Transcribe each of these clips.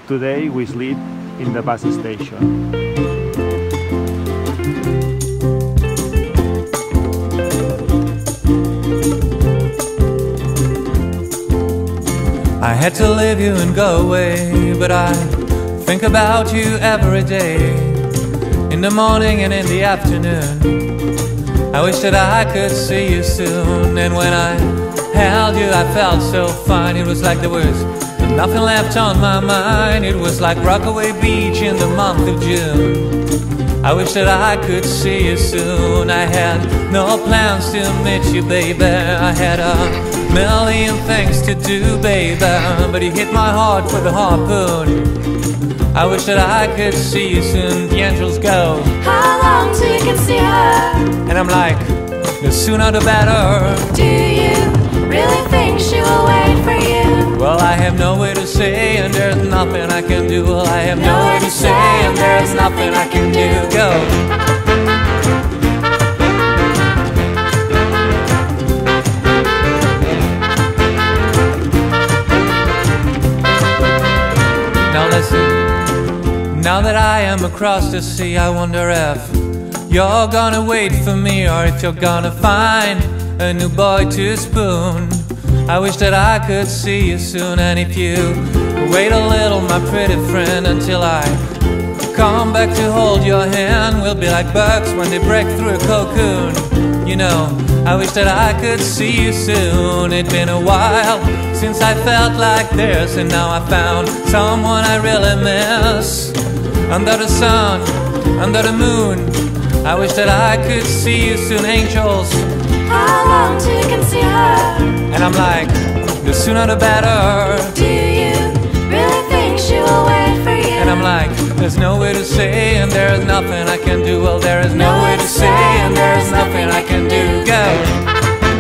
today we sleep in the bus station. I had to leave you and go away, but I think about you every day, in the morning and in the afternoon. I wish that I could see you soon, and when I held you I felt so fine. It was like there was nothing left on my mind. It was like Rockaway Beach in the month of June. I wish that I could see you soon. I had no plans to meet you, baby. I had a million things to do, baby, but you hit my heart with a harpoon. I wish that I could see you soon. The angels go, how long till you can see her? and I'm like, the sooner the better. Do you really think she will wait for you? Well, I have nowhere to say and there's nothing I can do. Well, I have nowhere to say and there's nothing I can do. Go. Now listen, now that I am across the sea, I wonder if you're gonna wait for me, or if you're gonna find a new boy to spoon. I wish that I could see you soon, and if you wait a little, my pretty friend, until I come back to hold your hand, we'll be like birds when they break through a cocoon. You know, I wish that I could see you soon. It's been a while since I felt like this, and now I found someone I really miss. Under the sun, under the moon, I wish that I could see you soon. Angels, how long till you can see her? and I'm like, the sooner the better. Do you really think she will wait for you? And I'm like, there's no way to say and there's nothing I can do. Well, there is no way to say and there's nothing I can do. Go.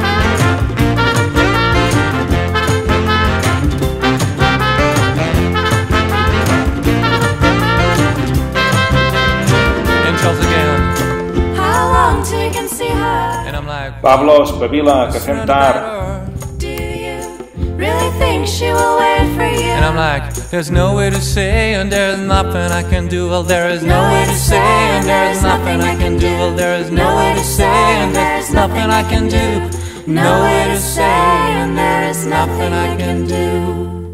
Pablo, espavila, que fem tard. Do you really think she will wait for you? And I'm like, there's no way to say and there's nothing I can do. Well, there is no way to say and there's nothing I can do. Well, there is no way to say and there's nothing I can do. No way to say and there is nothing I can do.